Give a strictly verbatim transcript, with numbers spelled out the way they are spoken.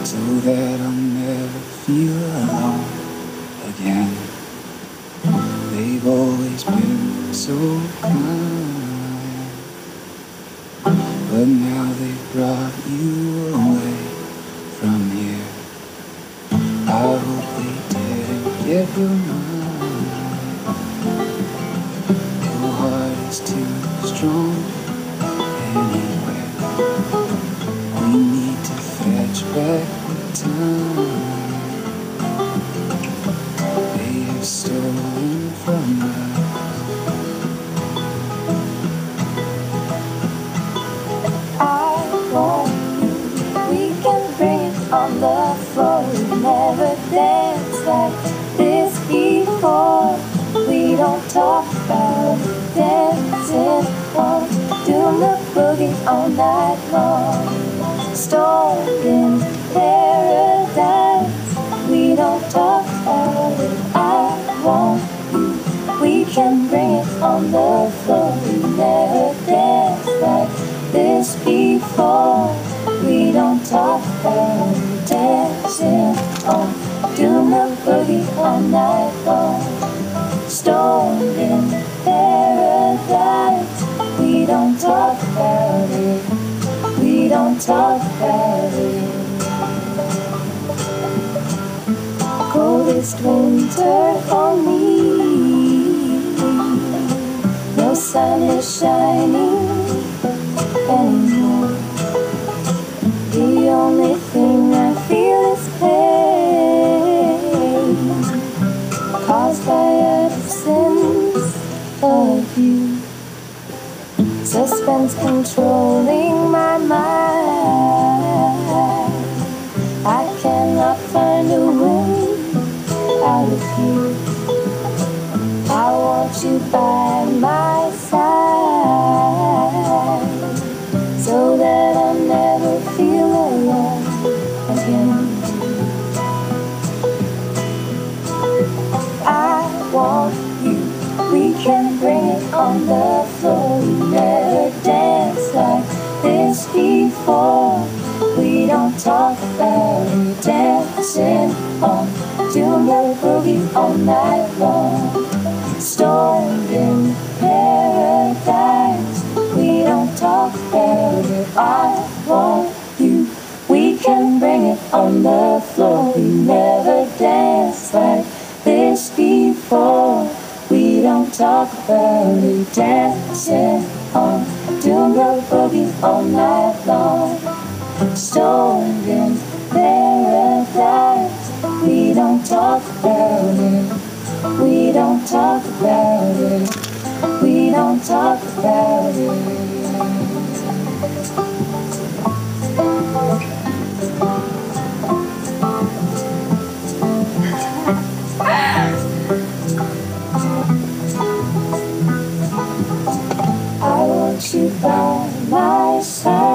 so that I'll never feel alone again. They've always been so kind, but now they've brought you away from here. I hope they didn't get your mind. Your heart is too strong anyway. We need to fetch back the time they have stolen from us. I want you, we can bring it on the floor. We never danced like this before. We don't talk about it, dancing on, doing the boogie all night long. Storm in paradise, we don't talk about it. I want you, we can bring it on the floor. We never danced like this before. We don't talk about it, dancing on, doing the boogie all night long. Storm in paradise, we don't talk about it. We don't talk about it. Coldest winter for me, no sun is shining anymore. The only thing I feel is pain, caused by absence of you. Suspense controlling my mind. I cannot find a way out of you. I want you by my side, so that I'll never feel alone again. I want you, we can bring it on the floor. We never danced like this before. We don't talk about it, dancing on, doing the boogie all night long. Storm in paradise, we don't talk about it. I want you, we can bring it on the floor. We never danced like this before. We don't talk about it, dancing on, doing the boogie all night long. Storm in paradise, we don't talk about it. We don't talk about it. We don't talk about it. I want you by my side.